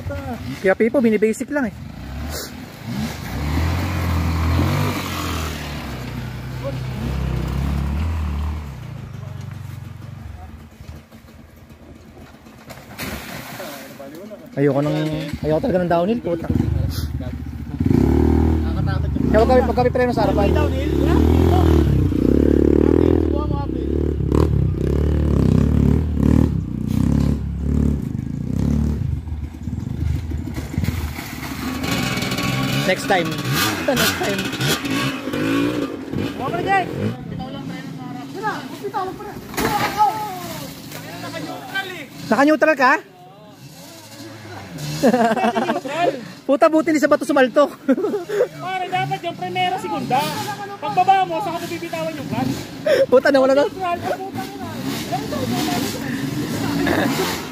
Kaya Pipo, bini-basic lang eh. Ayoko talaga ng downhill, puta. Kaya pagka may preno sa harapan. Next time. Next time. Huwag ka na guys! Bitaw lang preno sa harap. Bitaw lang preno. Naka-neutral eh. Naka-neutral ka? Puta, buti ni sa bato sumalto. Pare, dapat yung primera, segunda. Pagbaba mo, saka mo bibitawan yung clutch. Puta, nawala na.